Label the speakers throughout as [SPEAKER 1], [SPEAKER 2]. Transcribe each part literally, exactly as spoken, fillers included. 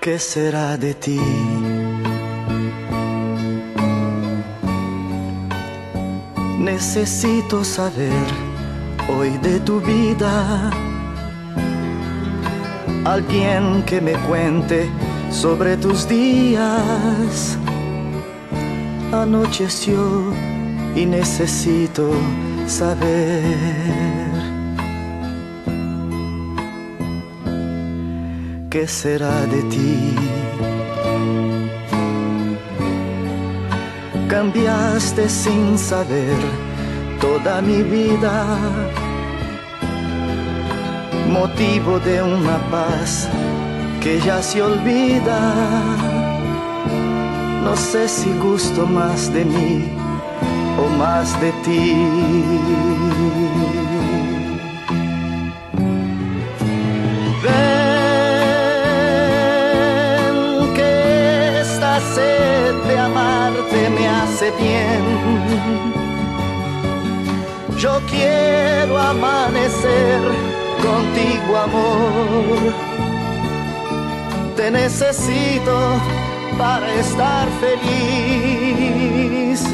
[SPEAKER 1] ¿Qué será de ti? Necesito saber hoy de tu vida, alguien que me cuente sobre tus días. Anocheció y necesito saber qué será de ti. Cambiaste sin saber toda mi vida, motivo de una paz que ya se olvida. No sé si gusto más de mí o más de ti. Ven que esta sed de amarte me hace bien. Yo quiero amanecer contigo, amor. Te necesito para estar feliz.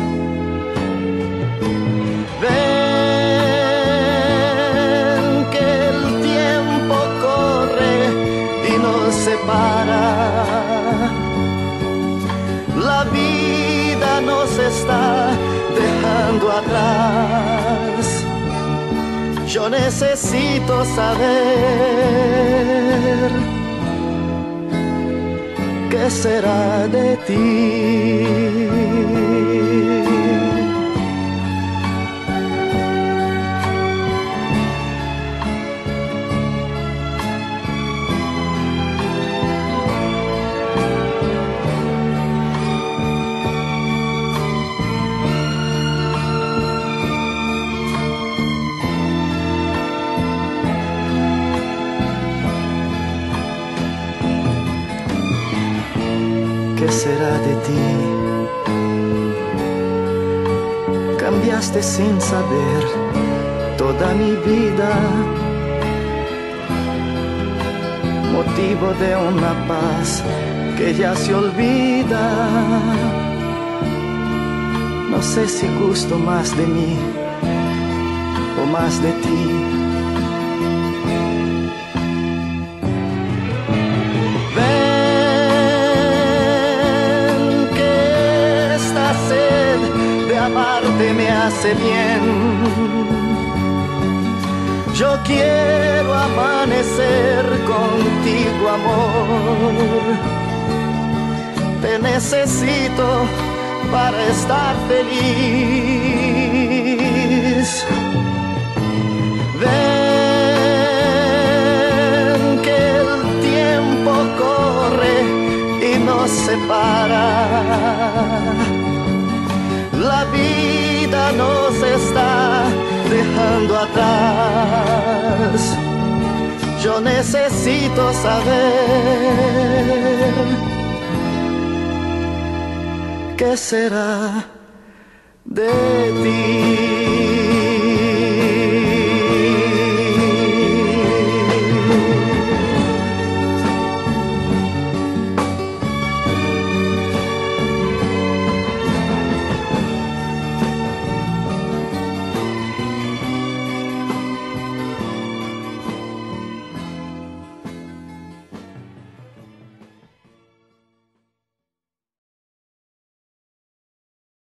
[SPEAKER 1] Ven que el tiempo corre y nos separa. La vida nos está dejando atrás. Yo necesito saber qué será de ti. ¿Qué será de ti? Cambiaste sin saber toda mi vida, motivo de una paz que ya se olvida. No sé si gusto más de mí o más de ti. Amarte me hace bien. Yo quiero amanecer contigo, amor. Te necesito para estar feliz. Ven que el tiempo corre y nos separa. La vida nos está dejando atrás. Yo necesito saber qué será de ti.